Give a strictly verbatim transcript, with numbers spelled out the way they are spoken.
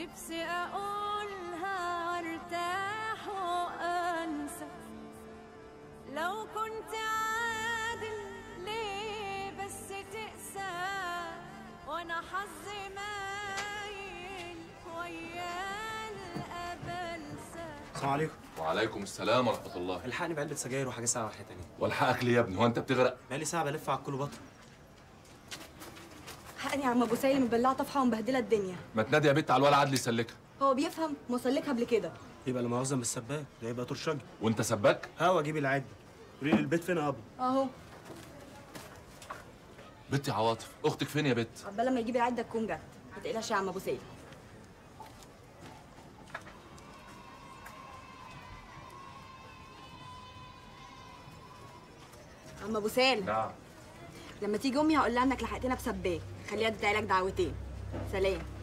نفسي اقولها وارتاح وانسى، لو كنت عادل ليه بس تقسى، وانا حظي مايل ويا الابلسه. السلام عليكم. وعليكم السلام ورحمة الله. الحقني بعلبة سجاير وحاجة ساعة واحدة تانية. والحقك ليه يا ابني؟ هو أنت بتغرق؟ بقالي ساعة بلف على الكل بطل. حقني يا عم ابو سالم، مبلعه طفحه ومبهدله الدنيا. ما تنادي يا بت على الولد عدلي يسلكها. هو بيفهم؟ مسلكها قبل كده. يبقى لا مؤاخذة مش سباك، ده يبقى طرشاجي. وأنت سباك؟ هوا اجيب العدة. قولي لي البيت فين يا ابو؟ اهو. بنتي عواطف، أختك فين يا بت؟ عقبال لما يجيب العده تكون جت، ما تقلقش يا عم ابو سالم. عم ابو سالم. نعم. لما تيجي امي هقول لها انك لحقتنا بسباك، خليها تدعي لك دعوتين. سلام.